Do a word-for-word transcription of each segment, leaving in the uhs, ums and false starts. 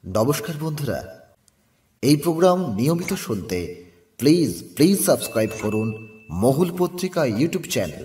নমস্কার বন্ধুরা, এই প্রোগ্রাম নিয়মিত শুনতে প্লিজ প্লিজ সাবস্ক্রাইব করুন মহুল পত্রিকা ইউটিউব চ্যানেল।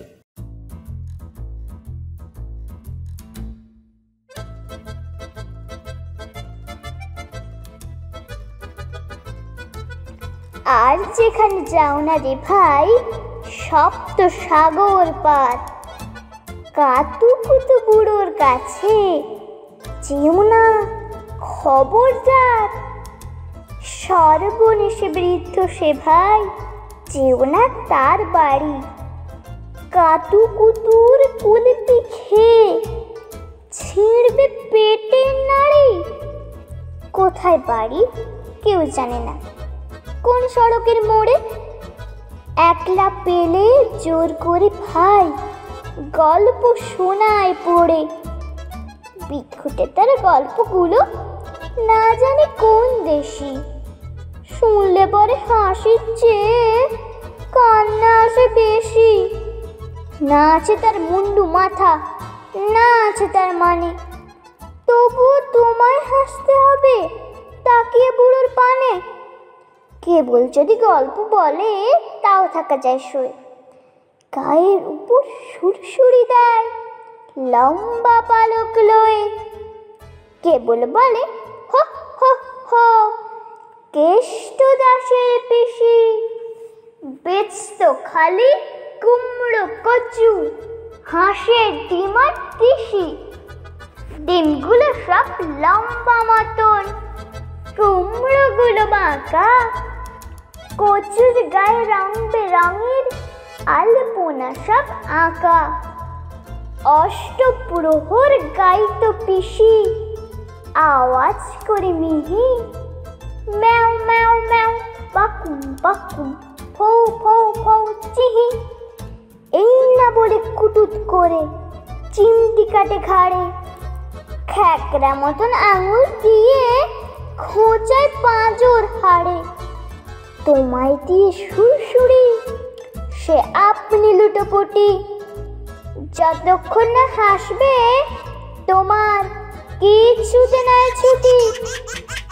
আর যেখানে যাও না রে ভাই, সপ্ত সাগর পার, কাতু কুতু বুড়োর কাছে যেও না, খবরদার। সর্বনেশে বৃদ্ধ সে ভাই, যেও না তার বাড়ি। কাতু কুতুর কুল পিঠে ছিঁড়বে পেটের নাড়ি। কোথায় বাড়ি কেউ জানে না, কোন সড়কের মোড়ে। একলা পেলে জোর করে ভাই গল্প শোনায় পড়ে। বিক্ষুটে তার গল্পগুলো না জানে কোন দেশি। শুনলে পরে হাসির চেয়ে কান্না আসে বেশি। না আছে তার মুন্ডু মাথা, না আছে তার মানে, তবুও তোমায় হাসতে হবে তাকিয়ে বুড়োর পানে। কেবল যদি গল্প বলে তাও থাকা যায় সয়ে। গায়ের উপর সুরসুরি দেয় লম্বা পালক লয়ে। কেবল বলে হো হো হো, কেষ্ট দাসের পিসি বেচত খালি কুমড়ো কচু, হাঁসের ডিম আর তিসি। ডিমগুলো সব লম্বা মতন, কুমড়োগুলো বাঁকা। কচুর গায়ে রং বেরঙের আলপনা সব আঁকা। অষ্টপ্রহর গাইত পিসি আওয়াজ করে মিহি, ম্যাও ম্যাও ম্যাও, বাকুম বাকুম, ফৌ ফৌ ফৌ চিহি। এই না বলে কুটুত করে চিমটি কাটে ঘাড়ে। খ্যাকড়া মতন আঙুল দিয়ে খোঁচায় পাঁজর হাড়ে। তোমায় দিয়ে সুরসুরি সে আপনি লুটোপুটি। যতক্ষণ না হাসবে তোমার কিছুতে নাই ছুটি।